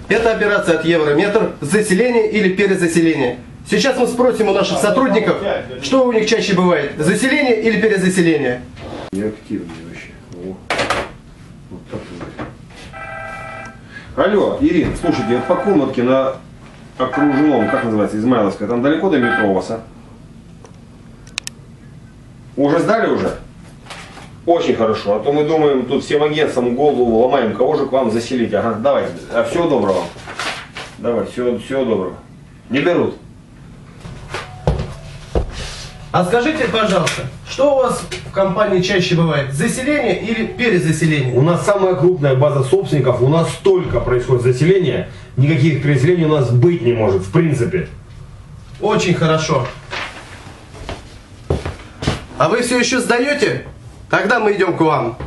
Это операция от Еврометр, заселение или перезаселение. Сейчас мы спросим у наших сотрудников, что у них чаще бывает, заселение или перезаселение. Неактивный вообще. Вот так вот. Алло, Ирина, слушайте, вот по комнатке на окружном, как называется, Измайловская, там далеко до метро у вас, а? Уже сдали уже? Очень хорошо, а то мы думаем, тут всем агентствам голову ломаем, кого же к вам заселить. Ага, давайте, всего доброго. Давай, всего доброго. Не берут. А скажите, пожалуйста, что у вас в компании чаще бывает, заселение или перезаселение? У нас самая крупная база собственников, у нас столько происходит заселения, никаких переселений у нас быть не может, в принципе. Очень хорошо. А вы все еще сдаете? Тогда мы идем к вам.